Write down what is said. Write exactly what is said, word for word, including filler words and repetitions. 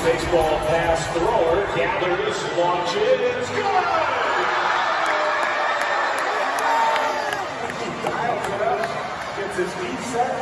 baseball pass thrower, gathers, launches, good! Dials it up, gets his feet set.